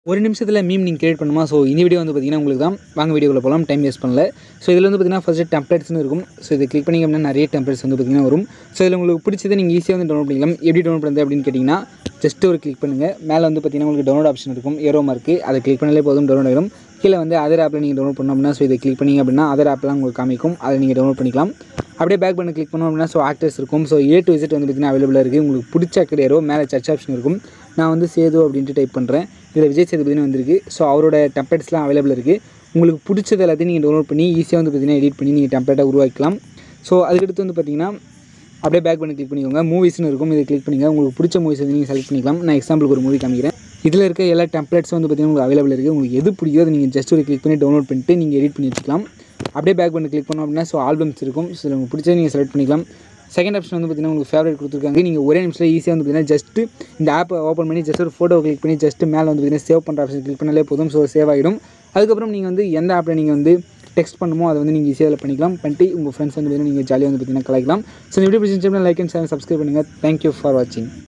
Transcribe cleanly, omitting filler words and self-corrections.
ஒரு நிமிஷத்தில் மீம் நீங்கள் கிரியேட் பண்ணுமா? ஸோ இந்த வீடியோ வந்து பார்த்தீங்கன்னா உங்களுக்கு தான். வாங்க வீடியோக்குள்ள போகலாம், டைம் வேஸ்ட் பண்ணல. ஸோ இதில் வந்து பார்த்தீங்கன்னா ஃபஸ்ட்டு டெம்ப்ளேட்ஸ்னு இருக்கும். ஸோ இதை கிளிக் பண்ணிங்க அப்படின்னா நிறைய டெம்ப்ளேட்ஸ் வந்து பார்த்தீங்கன்னா வரும். ஸோ இதில் உங்களுக்கு பிடிச்சதை நீங்கள் ஈஸியாக வந்து டவுன்லோட் பண்ணிக்கலாம். எப்படி டவுன்லோட் பண்ணுறது அப்படின்னு கேட்டிங்கன்னா, ஜஸ்ட் ஒரு கிளிக் பண்ணுங்கள். மேலே வந்து பார்த்தீங்கன்னா உங்களுக்கு டவுன்லோட் ஆப்ஷன் இருக்கும், ஏரோ மார்க்கு. அதை கிளிக் பண்ணாலே போதும், டவுன்லோட் ஆகிடும். கீழே வந்து அதர் ஆப்பில் நீங்கள் டவுன்லோட் பண்ணோம் அப்படின்னா, ஸோ இதை கிளிக் பண்ணிங்க அப்படின்னா அதர் ஆப்லாம் உங்களுக்கு காமிக்கும், அதை நீங்கள் டவுன்லோட் பண்ணிக்கலாம். அப்படியே பேக் பண்ண கிளிக் பண்ணோம் அப்படின்னா ஸோ ஆக்டர்ஸ் இருக்கும். ஸோ A to Z வந்து பார்த்தீங்கன்னா அவைலபிளாக இருக்குது. உங்களுக்கு பிடிச்ச ஆக்டர் யாரோ மேலே சர்ச் ஆப்ஷன் இருக்கும். நான் வந்து சேது அப்படின்ட்டு டைப் பண்ணுறேன். இதில் விஜய் சேதுபதினு வந்திருக்கு. ஸோ அவரோட டெம்ப்ளேட்ஸ்லாம் அவைலபிள் இருக்குது. உங்களுக்கு பிடிச்சது எல்லாத்தையும் நீங்கள் டவுன்லோட் பண்ணி ஈஸியாக வந்து பார்த்தீங்கன்னா எடிட் பண்ணி நீங்கள் டெம்ப்ளேட்டாக உருவாக்கலாம். ஸோ அதுக்கடுத்து வந்து பார்த்தீங்கன்னா அப்படியே பேக் பண்ணி கிளிக் பண்ணிக்கோங்க. மூவிஸ்னு இருக்கும், இதை கிளிக் பண்ணிங்க. உங்களுக்கு பிடிச்ச மூவிஸ் வந்து நீங்கள் செலக்ட் பண்ணிக்கலாம். நான் எக்ஸாம்பிளுக்கு ஒரு மூவி காமிக்கிறேன். இதில் இருக்க எல்லா டெம்ப்ளேட்ஸும் வந்து பார்த்தீங்கன்னா உங்களுக்கு அவைலபிள் இருக்குது. உங்களுக்கு எது பிடிக்குதோ அதை நீங்கள் ஜஸ்ட் ஒரு கிளிக் பண்ணி டவுன்லோட் பண்ணிட்டு நீங்கள் எடிட் பண்ணி வச்சுக்கலாம். அப்படியே பேக் பண்ணி கிளிக் பண்ணோம் அப்படின்னா ஸோ ஆல்பம்ஸ் இருக்கும். ஸோ உங்களுக்கு பிடிச்சதை நீங்கள் செலக்ட் பண்ணிக்கலாம். செகண்ட் ஆப்ஷன் வந்து பார்த்தீங்கன்னா உங்களுக்கு ஃபேவரட் கொடுத்துருக்காங்க. நீங்கள் ஒரே நிமிஷத்தில் ஈஸியாக வந்து பார்த்தீங்கன்னா ஜஸ்ட்டு இந்த ஆப்பை ஓப்பன் பண்ணி ஜஸ்ட் ஒரு ஃபோட்டோ கிளிக் பண்ணி ஜஸ்ட்டு மேலே வந்து பார்த்தீங்கன்னா சேவ் பண்ணுற ஆப்ஷன் கிளிக் பண்ணாலே போதும். ஸோ சேவ் ஆகிடும். அதுக்கப்புறம் நீங்கள் வந்து எந்த ஆப்பில் நீங்கள் வந்து டெக்ஸ்ட் பண்ணுமோ அதை வந்து நீங்கள் ஈஸியாக பண்ணிக்கலாம். பண்ணிட்டு உங்கள் ஃப்ரெண்ட்ஸ் வந்து பார்த்தீங்கன்னா நீங்கள் ஜாலியாக வந்து பார்த்தீங்கன்னா கலாய்க்கலாம். ஸோ இந்த வீடியோ பிடிச்சிருந்துச்சுன்னா லைக் அண்ட் ஷேர் சப்ஸ்கிரைப் பண்ணுங்கள். தேங்க்யூ ஃபார் வாட்சிங்.